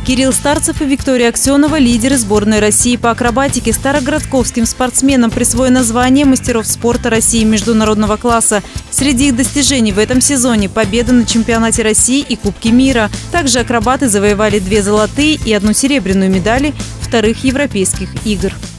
Кирилл Старцев и Виктория Аксенова – лидеры сборной России по акробатике. Староградковским спортсменам присвоено звание мастеров спорта России международного класса. Среди их достижений в этом сезоне – победа на чемпионате России и Кубке мира. Также акробаты завоевали 2 золотые и 1 серебряную медали вторых европейских игр.